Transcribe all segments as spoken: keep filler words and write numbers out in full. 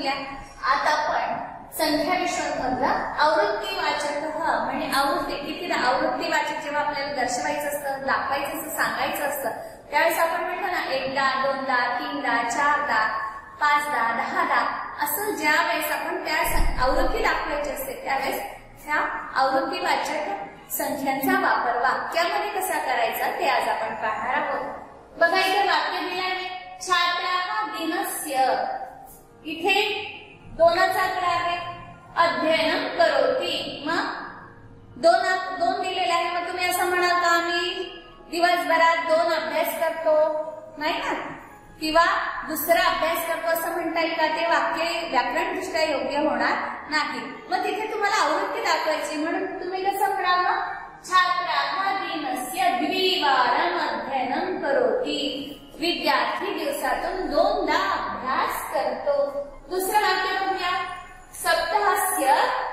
आहे. आता आपण संख्या विश्वामधला आवृत्ती वाचक म्हणजे आवृत्ती किती आवृत्ती वाचक जेव्हा आपल्याला दर्शवायचं असतं, दाखवायचं असतं, सांगायचं असतं त्यावेळेस आपण म्हणतो ना एकदा, दोनदा, तीनदा, चारदा, पाचदा, दहादा असं ज्या वेळेस आपण त्या आवृत्ती दाखवायची असते त्यावेळेस ह्या आवृत्ती वाचक संख्यांचा वापर वाक्यामध्ये कसा करायचा ते आज आपण पाहणार आहोत. बघा इथे वाक्य दिले आहे छात्राः दिनस्य. इथे दोनाचा आकडा आहे अध्ययन करोति. मग दोन दोन दिलेले आहे. मग तुम्ही असं म्हणाल का आम्ही दिवसभरात दोन अभ्यास करतो नाही ना, किंवा दुसरा अभ्यास करतो असं म्हणता येईल का? ते वाक्य व्याकरणदृष्ट्या योग्य होणार नाही. मग तिथे तुम्हाला आवृत्ती दाखवायची म्हणून तुम्ही कसं म्हणाल मग छात्राः दिनस्य द्विवारम् अध्ययनं करोति. विद्यार्थी दिवसातून दोनदा अभ्यास करतो. दुसरं वाक्य बघूया सप्ताहस्य.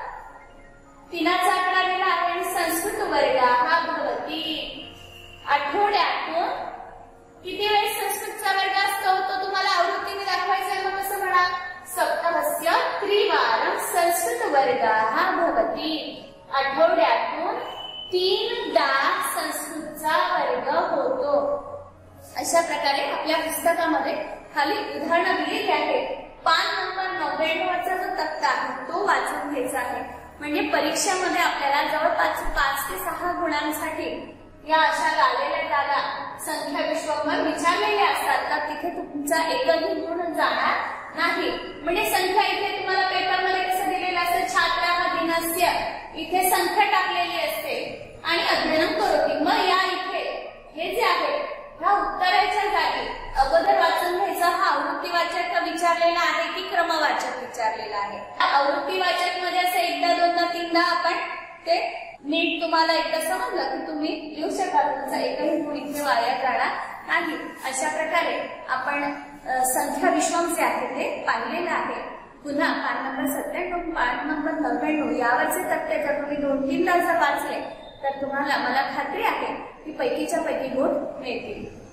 तीनाचा आकडा दिला आहे आणि संस्कृत वर्गः भवति. आठवड्यातून किती वेळेस संस्कृतचा वर्ग असतो तो तुम्हाला आवृत्तीने दाखवायचा आहे. मग कसं म्हणा सप्ताहस्य त्रिवारं संस्कृत वर्गः भवति. आठवड्यातून तीनदा संस्कृतचा वर्ग होतो. अशा प्रकारे आपल्या पुस्तकामध्ये खाली उदाहरणं दिलेली आहेत. पान नंबर नव्याण्णवचा जो तक्ता आहे तो वाचून घ्यायचा आहे. म्हणजे परीक्षेमध्ये आपल्याला जवळपास पाच ते सहा गुणांसाठी या अशा गाळलेल्या जागा संख्या विश्वमवर विचारलेल्या असतात तर तिथे तुमचा एकही गुण जाणार नाही. म्हणजे संख्या इथे तुम्हाला पेपरमध्ये कसं दिलेलं असतं छात्राः दिनस्य इथे संख्या टाकलेली असते आणि अध्ययन करोति. मग या इथे हे जे आहे ह्या उत्तराच्या जागी अगोदर वाचून घ्यायचा हा आवृत्ती वाचक विचारलेला आहे की क्रमवाचक विचारलेला आहे. आवृत्ती वाचक मध्ये असं एकदा दोनदा तीनदा आपण ते नीट तुम्हाला एकदा समजलं की तुम्ही लिहू शकाल. तुमचा एकही गुण इथे वाया जाणार नाही. अशा प्रकारे आपण संख्या विश्वम जे आहे ते पाहिलेलं आहे. पुन्हा पान नंबर सत्त्याण्णव पान नंबर नव्याण्णव यावरचे तक्ते जर तुम्ही दोन तीनदा जर वाचले तर तुम्हाला मला खात्री आहे की पैकीच्या पैकी गुण मिळतील.